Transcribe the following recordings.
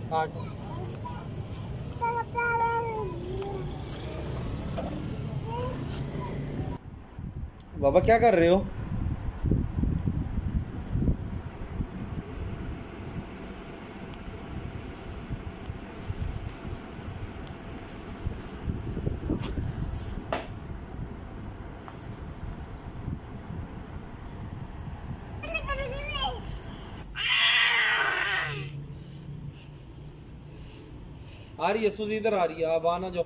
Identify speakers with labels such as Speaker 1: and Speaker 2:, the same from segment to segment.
Speaker 1: काट। बाबा क्या कर रहे हो? आ रही है सुजी, इधर आ रही है, अब आना जाओ।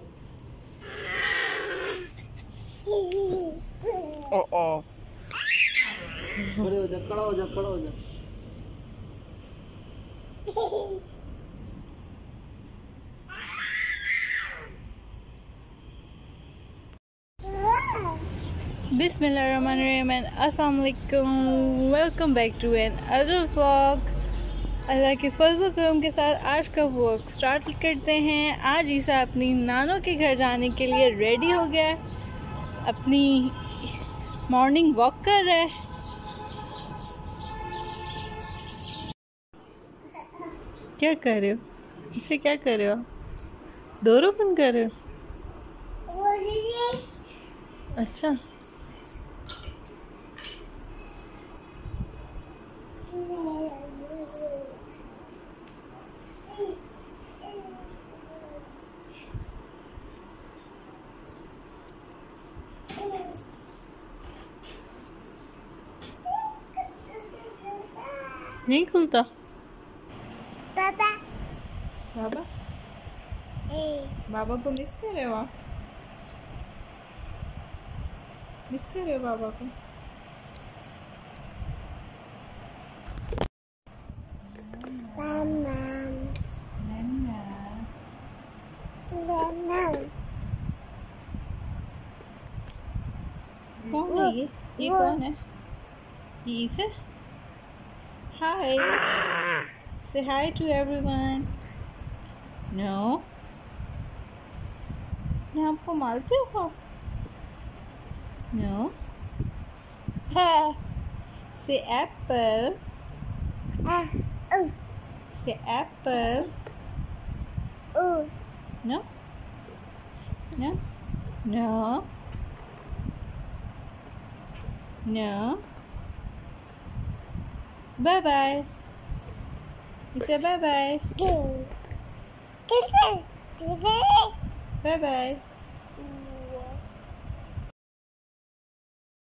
Speaker 1: ओ खड़े हो जा, खड़ा हो जा, खड़ा हो जा।
Speaker 2: बिस्मिल्लाहिर्रहमानिर्रहीम, अस्सलाम वालेकुम, welcome back to another vlog. अल्लाह के फजल करम के साथ आज का व्लॉग स्टार्ट करते हैं। आज ईसा अपनी नानों के घर जाने के लिए रेडी हो गया है, अपनी मॉर्निंग वॉक कर रहा है। क्या कर रहे हो? इसे क्या कर रहे हो? डोर ओपन कर रहे हो? अच्छा, नहीं खुलता।
Speaker 3: पापा
Speaker 2: बाबा, बाबा को मिस कर रहे हो आप? मिस कर रहे हो बाबा को? कौन है ये? ये कौन है? ये इसे? हाय, say hi to everyone. No, मैं आपको मारते हो? No. Say apple. Say apple. No. No. No. No. Bye bye. You say bye bye. Bye bye.